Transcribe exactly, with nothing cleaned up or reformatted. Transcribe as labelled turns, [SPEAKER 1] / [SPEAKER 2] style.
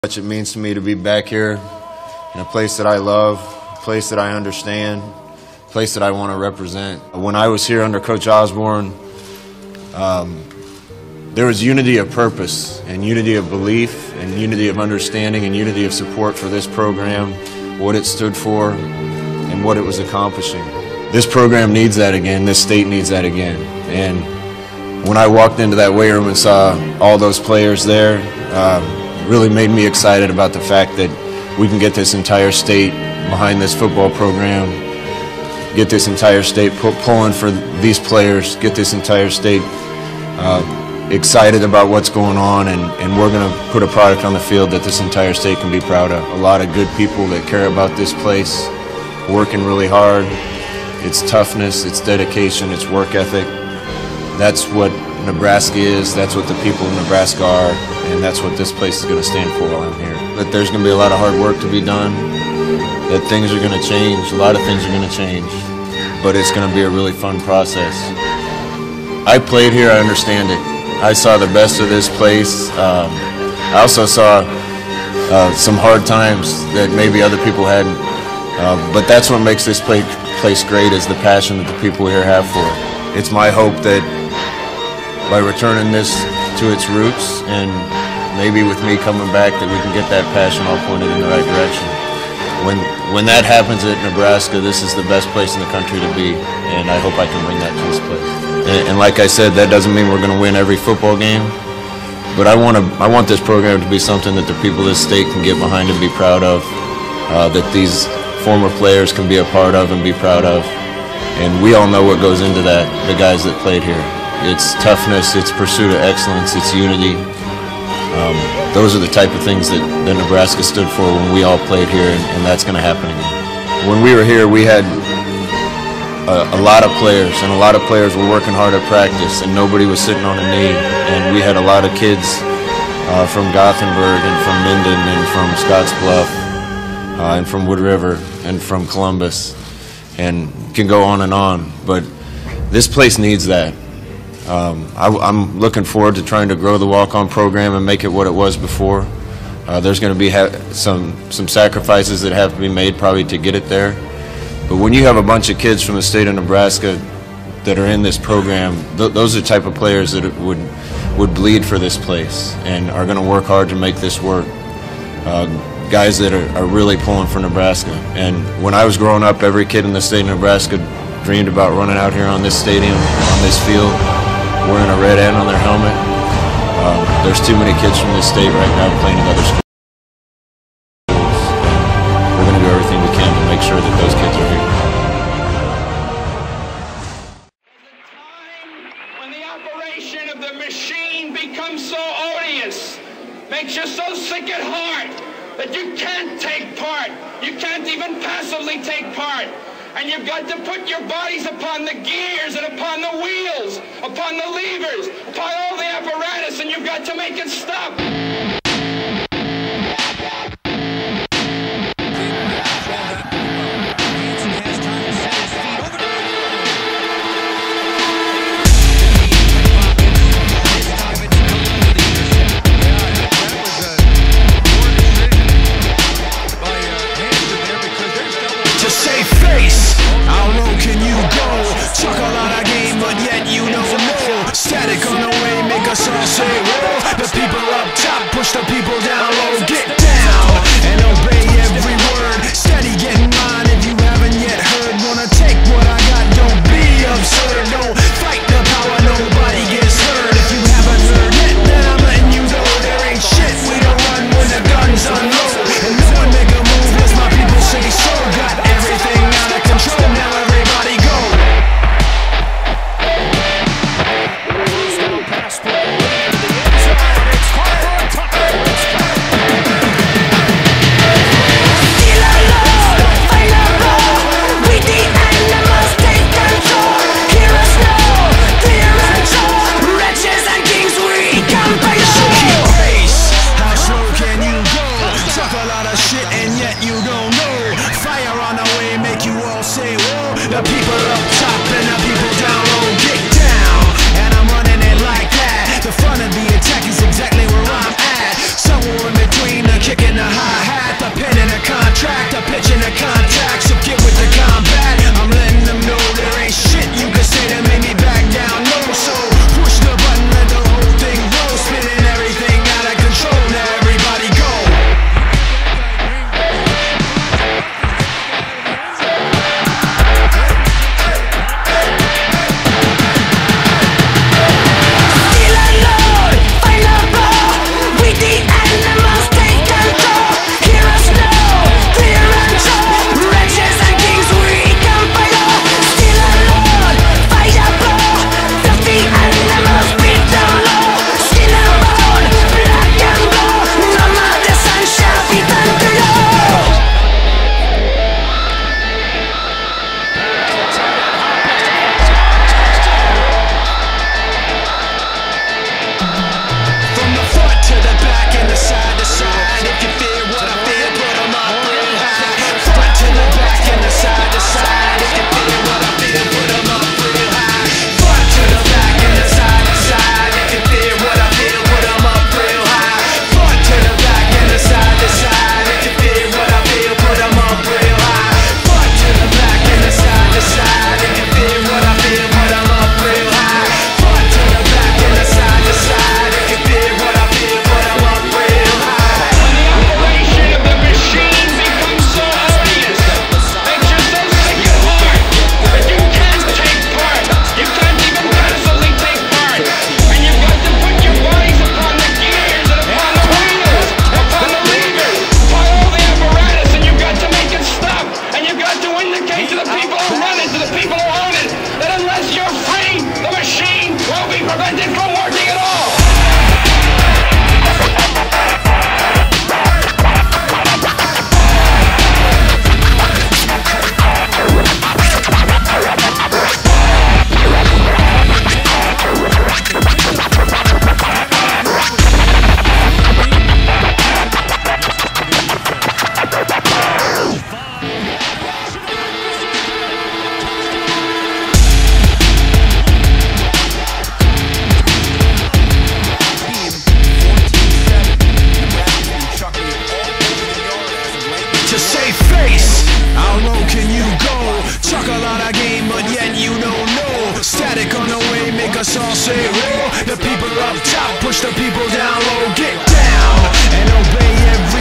[SPEAKER 1] Much it means to me to be back here in a place that I love, a place that I understand, a place that I want to represent. When I was here under Coach Osborne, um, there was unity of purpose and unity of belief and unity of understanding and unity of support for this program, what it stood for, and what it was accomplishing. This program needs that again. This state needs that again. And when I walked into that weight room and saw all those players there, um, really made me excited about the fact that we can get this entire state behind this football program, get this entire state pu pulling for these players, get this entire state uh, excited about what's going on, and, and we're going to put a product on the field that this entire state can be proud of. A lot of good people that care about this place, working really hard. It's toughness, it's dedication, it's work ethic. That's what Nebraska is, that's what the people of Nebraska are, and that's what this place is going to stand for while I'm here. That there's going to be a lot of hard work to be done, that things are going to change, a lot of things are going to change, but it's going to be a really fun process. I played here, I understand it. I saw the best of this place. Um, I also saw uh, some hard times that maybe other people hadn't, uh, but that's what makes this place, place great, is the passion that the people here have for it. It's my hope that by returning this to its roots, and maybe with me coming back, that we can get that passion all pointed in the right direction. When, when that happens at Nebraska, this is the best place in the country to be, and I hope I can bring that to this place. And, and like I said, that doesn't mean we're going to win every football game, but I want to, I want this program to be something that the people of this state can get behind and be proud of, uh, that these former players can be a part of and be proud of. And we all know what goes into that, the guys that played here. It's toughness, it's pursuit of excellence, it's unity. Um, those are the type of things that, that Nebraska stood for when we all played here, and, and that's going to happen again. When we were here, we had a, a lot of players, and a lot of players were working hard at practice, and nobody was sitting on a knee. And we had a lot of kids uh, from Gothenburg and from Minden and from Scottsbluff uh, and from Wood River and from Columbus, and can go on and on. But this place needs that. Um, I, I'm looking forward to trying to grow the walk-on program and make it what it was before. Uh, there's going to be ha some some sacrifices that have to be made probably to get it there. But when you have a bunch of kids from the state of Nebraska that are in this program, th those are the type of players that would would bleed for this place and are going to work hard to make this work. Uh, guys that are, are really pulling for Nebraska. And when I was growing up, every kid in the state of Nebraska dreamed about running out here on this stadium, on this field, wearing a red N on their helmet. Um, there's too many kids from this state right now playing in other schools. And we're going to do everything we can to make sure that those kids are here.
[SPEAKER 2] There's a time when the operation of the machine becomes so odious, makes you so sick at heart that you can't take part. You can't even passively take part. And you've got to put your bodies upon the gears and upon the wheels, upon the levers, upon all the apparatus, and you've got to make it stop.
[SPEAKER 3] Static on the way, make us all say, whoa. The people up top your safe face. How low can you go? Chuck a lot of game, but yet you don't know. Static on the way, make us all say whoa. The people up top push the people down low. Get down and obey every